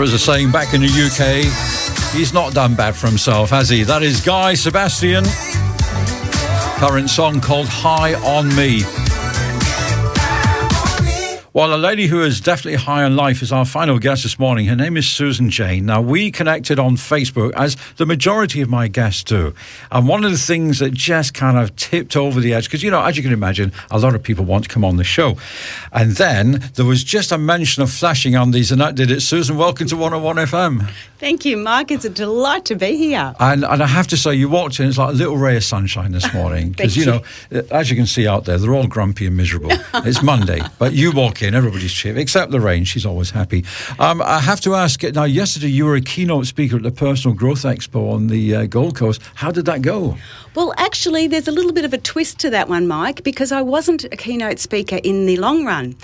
there is a saying back in the UK, he's not done bad for himself, has he? That is Guy Sebastian. Current song called High on Me. Well, a lady who is definitely high on life is our final guest this morning. Her name is Susan Jane. Now, we connected on Facebook, as the majority of my guests do. And one of the things that just kind of tipped over the edge, because, you know, as you can imagine, a lot of people want to come on the show. And then there was just a mention of flashing undies, and that did it. Susan, welcome to 101 FM. Thank you, Mark. It's a delight to be here. And I have to say, you walked in, it's like a little ray of sunshine this morning. Because, you know, as you can see out there, they're all grumpy and miserable. It's Monday, but you walk in, everybody's cheap, except Lorraine. She's always happy. I have to ask, now, yesterday you were a keynote speaker at the Personal Growth Expo on the Gold Coast. How did that go? Well, actually, there's a little bit of a twist to that one, Mike, because I wasn't a keynote speaker in the long run.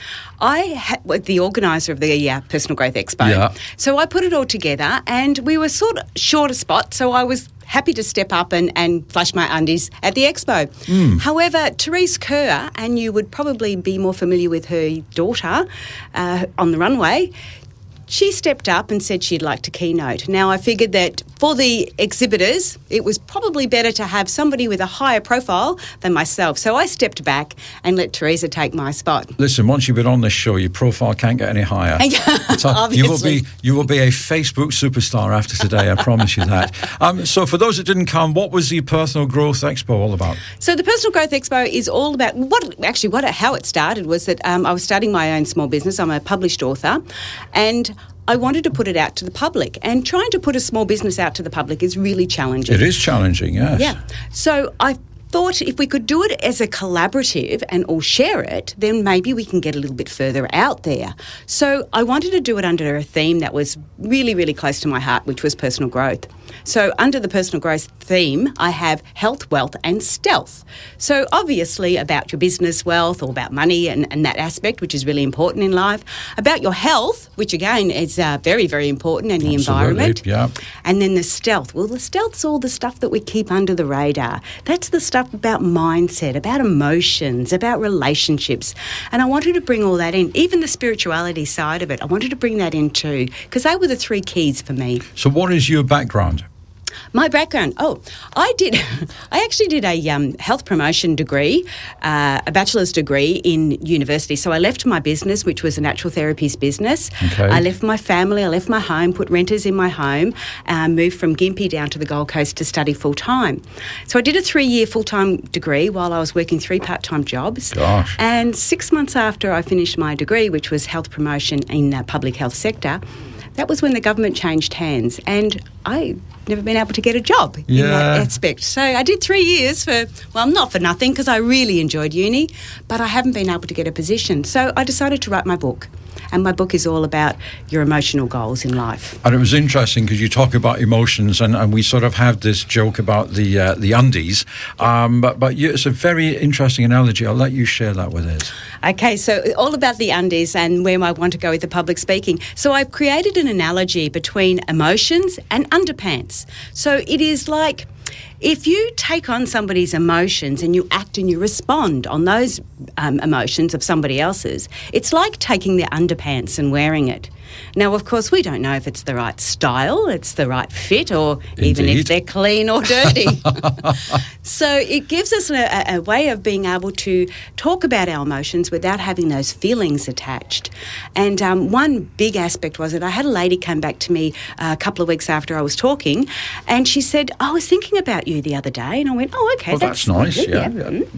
I was the organiser of the Personal Growth Expo. Yeah. So I put it all together, and we were sort of short a spot, so I was happy to step up and flush my undies at the expo. However, Therese Kerr, and you would probably be more familiar with her daughter on the runway, she stepped up and said she'd like to keynote. Now, I figured that for the exhibitors, it was probably better to have somebody with a higher profile than myself. So I stepped back and let Teresa take my spot. Listen, once you've been on this show, your profile can't get any higher. So obviously. You will be a Facebook superstar after today, I promise you that. So for those that didn't come, what was the Personal Growth Expo all about? So the Personal Growth Expo is all about, how it started was that I was starting my own small business. I'm a published author, and I wanted to put it out to the public, and trying to put a small business out to the public is really challenging. It is challenging, yes. Yeah. So I thought if we could do it as a collaborative and all share it, then maybe we can get a little bit further out there. So I wanted to do it under a theme that was really, really close to my heart, which was personal growth. So under the personal growth theme, I have health, wealth and stealth. So obviously about your business wealth or about money and that aspect, which is really important in life. About your health, which again is very, very important, and the environment. Yeah. And then the stealth. Well, the stealth's all the stuff that we keep under the radar. That's the stuff about mindset, about emotions, about relationships. And I wanted to bring all that in, even the spirituality side of it. I wanted to bring that in too, because they were the three keys for me. So what is your background? My background, I actually did a health promotion degree, a bachelor's degree in university. So I left my business, which was a natural therapies business. Okay. I left my family, I left my home, put renters in my home, moved from Gympie down to the Gold Coast to study full-time. So I did a 3-year full-time degree while I was working 3 part-time jobs. Gosh. And 6 months after I finished my degree, which was health promotion in the public health sector, that was when the government changed hands, and I never been able to get a job in that aspect. So I did 3 years not for nothing, because I really enjoyed uni, but I haven't been able to get a position. So I decided to write my book. And my book is all about your emotional goals in life. And it was interesting because you talk about emotions, and we sort of have this joke about the undies. But it's a very interesting analogy. I'll let you share that with us. Okay, so all about the undies and where I want to go with the public speaking. So I've created an analogy between emotions and underpants. So it is like, if you take on somebody's emotions and you act and you respond on those emotions of somebody else's, it's like taking their underpants and wearing it. Now, of course, we don't know if it's the right style, it's the right fit, or even if they're clean or dirty. So it gives us a way of being able to talk about our emotions without having those feelings attached. And one big aspect was that I had a lady come back to me a couple of weeks after I was talking, and she said, I was thinking about you the other day. And I went, okay, that's nice. Yeah.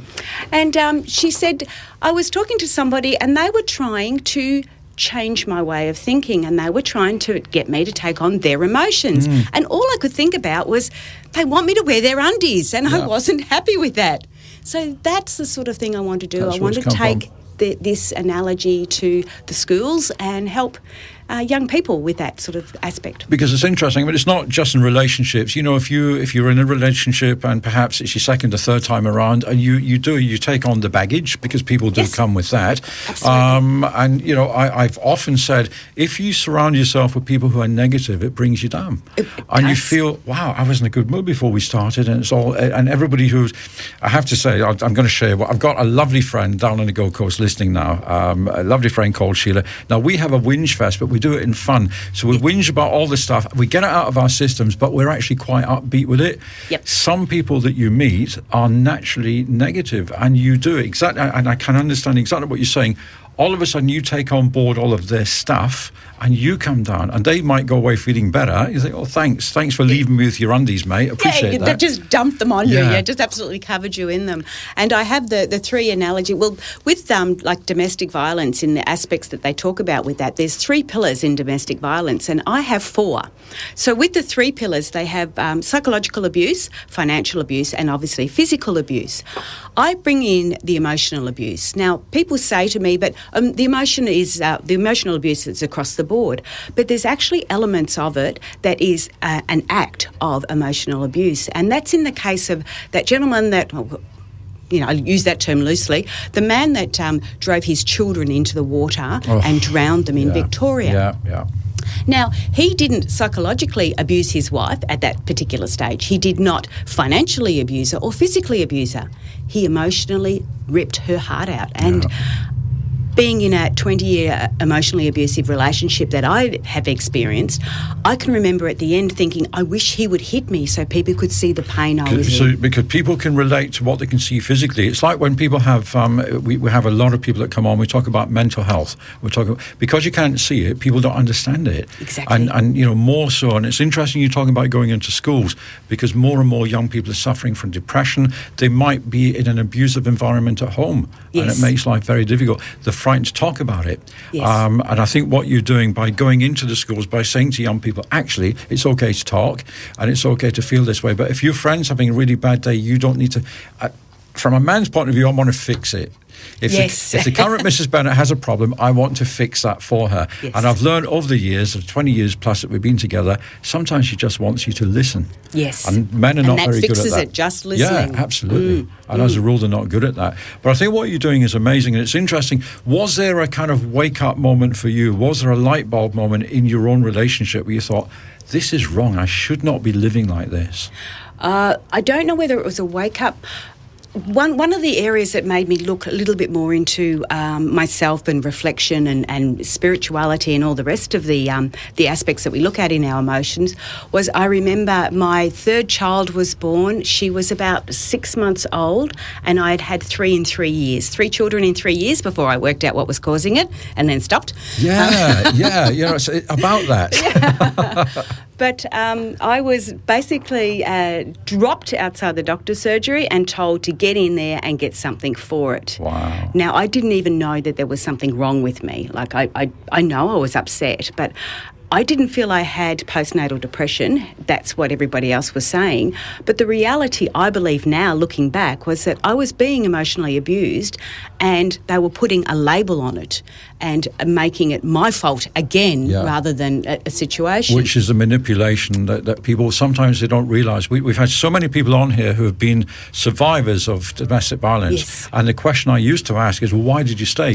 And she said, I was talking to somebody and they were trying to change my way of thinking, and they were trying to get me to take on their emotions. And all I could think about was they want me to wear their undies, and I wasn't happy with that. So that's the sort of thing I want to do. I want to take this analogy to the schools and help young people with that sort of aspect. Because it's interesting, but it's not just in relationships. You know, if you're in a relationship and perhaps it's your second or third time around, and you take on the baggage, because people do come with that. Absolutely. And you know, I've often said, if you surround yourself with people who are negative, it brings you down, and you feel, wow, I was in a good mood before we started, and it's all. And everybody who's, I have to say, I'm going to share. I've got a lovely friend down on the Gold Coast listening now. A lovely friend called Sheila. Now we have a whinge fest, but we do it in fun. So we whinge about all this stuff. We get it out of our systems, but we're actually quite upbeat with it. Yep. Some people that you meet are naturally negative, and you do it exactly. And I can understand exactly what you're saying. All of a sudden, you take on board all of their stuff, and you come down, and they might go away feeling better. You think, "Oh, thanks for leaving me with your undies, mate. Appreciate that." That just dumped them on you. Yeah, just absolutely covered you in them. And I have the three analogy. Well, with like domestic violence, in the aspects that they talk about with that, there's 3 pillars in domestic violence, and I have 4. So with the 3 pillars, they have psychological abuse, financial abuse, and obviously physical abuse. I bring in the emotional abuse. Now, people say to me, but the emotional abuse is across the board, but there's actually elements of it that is an act of emotional abuse, and that's in the case of that gentleman that. I use that term loosely. The man that drove his children into the water and drowned them in Victoria. Yeah. Now, he didn't psychologically abuse his wife at that particular stage. He did not financially abuse her or physically abuse her. He emotionally ripped her heart out. And being in a 20-year emotionally abusive relationship that I have experienced, I can remember at the end thinking, I wish he would hit me so people could see the pain I was in. Because people can relate to what they can see physically. It's like when people have, we have a lot of people that come on, we talk about mental health. Because you can't see it, people don't understand it. Exactly. And more so, and it's interesting you're talking about going into schools, because more and more young people are suffering from depression. They might be in an abusive environment at home, and it makes life very difficult. They're frightened to talk about it. Yes. And I think what you're doing by going into the schools, by saying to young people, actually, it's okay to talk and it's okay to feel this way. But if your friend's having a really bad day, you don't need to... from a man's point of view, I want to fix it. If the current Mrs. Bennett has a problem, I want to fix that for her. Yes. And I've learned over the years, of 20 years plus that we've been together, sometimes she just wants you to listen. Yes. And men are not very good at that. And that fixes it, just listening. Yeah, absolutely. And as a rule, they're not good at that. But I think what you're doing is amazing, and it's interesting. Was there a kind of wake-up moment for you? Was there a light bulb moment in your own relationship where you thought, this is wrong, I should not be living like this? I don't know whether it was a wake-up. One of the areas that made me look a little bit more into myself and reflection and spirituality and all the rest of the aspects that we look at in our emotions was, I remember my 3rd child was born. She was about 6 months old, and I had had 3 in 3 years. 3 children in 3 years before I worked out what was causing it, and then stopped. It's about that. Yeah. But I was basically dropped outside the doctor's surgery and told to get in there and get something for it. Wow. Now, I didn't even know that there was something wrong with me. Like, I know I was upset, but I didn't feel I had postnatal depression. That's what everybody else was saying. But the reality, I believe now, looking back, was that I was being emotionally abused and they were putting a label on it and making it my fault again rather than a situation. Which is a manipulation that people, sometimes they don't realise. We've had so many people on here who have been survivors of domestic violence. Yes. And the question I used to ask is, well, why did you stay?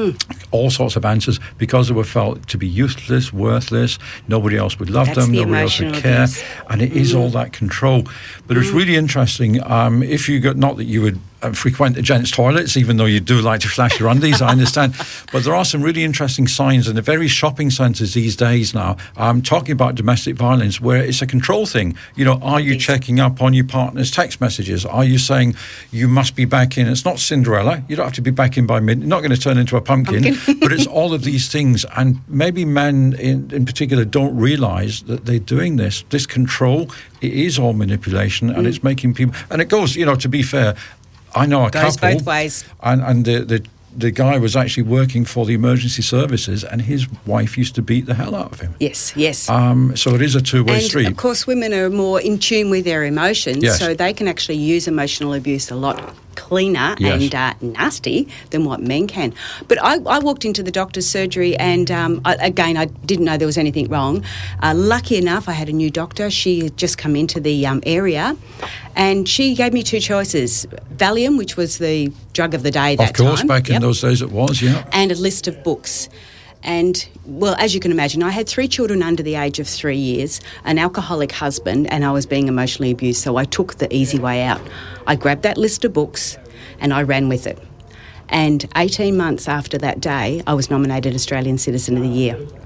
All sorts of answers. Because they were felt to be useless, worthless, nobody else would love them, nobody else would care. Abuse. And it is all that control. But it's really interesting. If you got, not that you would frequent the gents' toilets, even though you do like to flash your undies, I understand. But there are some really interesting signs in the very shopping centres these days now. I'm talking about domestic violence, where it's a control thing. Are you checking up on your partner's text messages? Are you saying you must be back in? It's not Cinderella. You don't have to be back in by midnight. You're not going to turn into a pumpkin. But it's all of these things. And maybe men in particular don't realise that they're doing this. This control, it is all manipulation, and it's making people... And it goes, to be fair... I know a goes couple, both ways. And the guy was actually working for the emergency services, and his wife used to beat the hell out of him. Yes. So it is a two-way street. And of course, women are more in tune with their emotions, so they can actually use emotional abuse a lot cleaner and nasty than what men can. But I walked into the doctor's surgery and, I didn't know there was anything wrong. Lucky enough, I had a new doctor. She had just come into the area, and she gave me 2 choices. Valium, which was the drug of the day that time. Of course, back in those days it was, and a list of books. And, well, as you can imagine, I had 3 children under the age of 3 years, an alcoholic husband, and I was being emotionally abused, so I took the easy way out. I grabbed that list of books and I ran with it. And 18 months after that day, I was nominated Australian Citizen of the Year.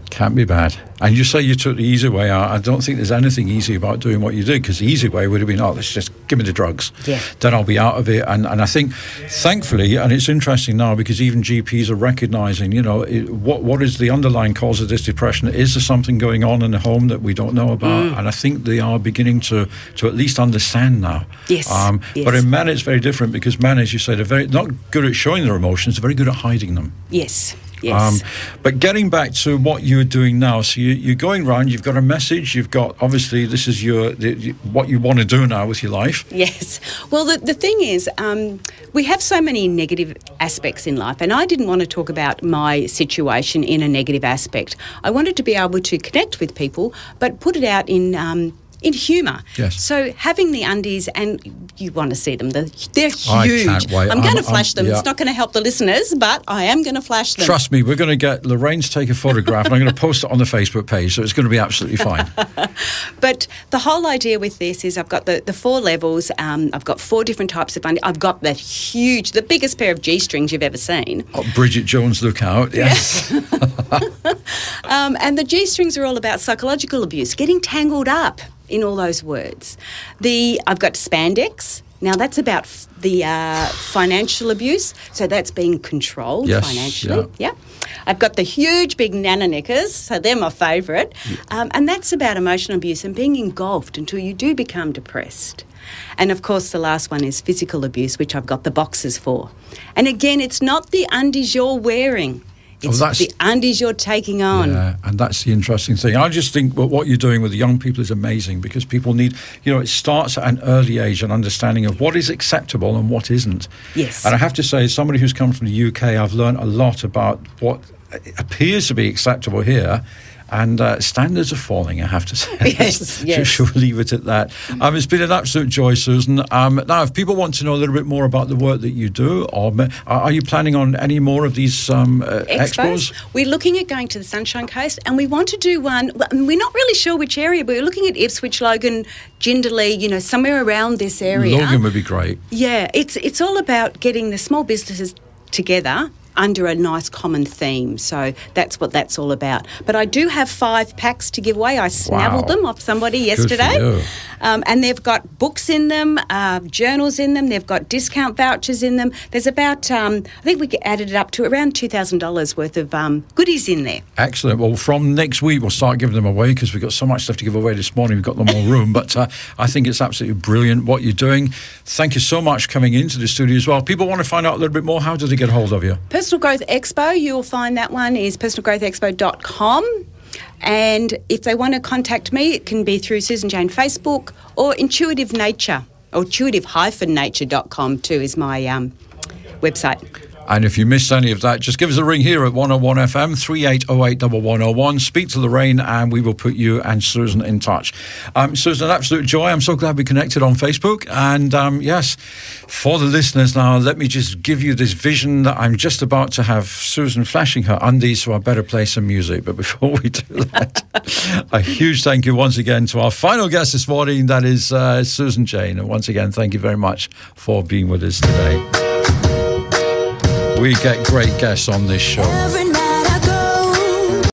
Can't be bad. And you say you took the easy way out. I don't think there's anything easy about doing what you did, because the easy way would have been, let's just give me the drugs. Yeah. Then I'll be out of it. And I think, thankfully, and it's interesting now because even GPs are recognising, what is the underlying cause of this depression? Is there something going on in the home that we don't know about? And I think they are beginning to at least understand now. Yes. Yes. But in men, it's very different, because men, as you say, they're very not good at showing their emotions. They're very good at hiding them. Yes. Yes. But getting back to what you're doing now, so you're going around, you've got a message, you've got, obviously, this is what you want to do now with your life. Yes. Well, the thing is, we have so many negative aspects in life, and I didn't want to talk about my situation in a negative aspect. I wanted to be able to connect with people, but put it out in humour. Yes. So having the undies, and you want to see them, they're huge. I can't wait. I'm going to flash them. Yeah. It's not going to help the listeners, but I am going to flash them. Trust me, we're going to get Lorraine to take a photograph and I'm going to post it on the Facebook page, so it's going to be absolutely fine. But the whole idea with this is I've got the 4 levels. I've got 4 different types of undies. I've got the biggest pair of G-strings you've ever seen. Oh, Bridget Jones, look out. Yes. And the G-strings are all about psychological abuse, getting tangled up in all those words. I've got spandex. Now, that's about the financial abuse, so that's being controlled financially. Yeah. I've got the huge big nana knickers, so they're my favourite. Yeah. And that's about emotional abuse and being engulfed until you do become depressed. And, of course, the last one is physical abuse, which I've got the boxes for. And, again, it's not the undies you're wearing. It's the undies you're taking on. Yeah, and that's the interesting thing. I just think what you're doing with the young people is amazing, because people need, it starts at an early age, an understanding of what is acceptable and what isn't. Yes. And I have to say, as somebody who's come from the UK, I've learned a lot about what appears to be acceptable here. And standards are falling, I have to say. Yes, yes. Should we leave it at that? It's been an absolute joy, Susan. Now, if people want to know a little bit more about the work that you do, or are you planning on any more of these expos? We're looking at going to the Sunshine Coast, and we want to do one. We're not really sure which area, but we're looking at Ipswich, Logan, Jindalee, somewhere around this area. Logan would be great. Yeah, it's all about getting the small businesses together under a nice common theme. So that's what that's all about. But I do have 5 packs to give away. I snavelled them off somebody yesterday. Good for you. And they've got books in them, journals in them. They've got discount vouchers in them. There's about, I think we added it up to around $2,000 worth of goodies in there. Excellent. Well, from next week, we'll start giving them away, because we've got so much stuff to give away this morning. We've got no more room. But I think it's absolutely brilliant what you're doing. Thank you so much for coming into the studio as well. People want to find out a little bit more. How do they get hold of you? Personal Growth Expo, you'll find that one is personalgrowthexpo.com. And if they want to contact me, it can be through Susan Jane Facebook or Intuitive Nature, or intuitive-nature.com too is my website. And if you missed any of that, just give us a ring here at 101 FM, 38081101. Speak to Lorraine and we will put you and Susan in touch. Susan, an absolute joy. I'm so glad we connected on Facebook. And yes, for the listeners now, let me just give you this vision that I'm just about to have Susan flashing her undies, so I better play some music. But before we do that, a huge thank you once again to our final guest this morning, that is Susan Jane. And once again, thank you very much for being with us today. We get great guests on this show. Every night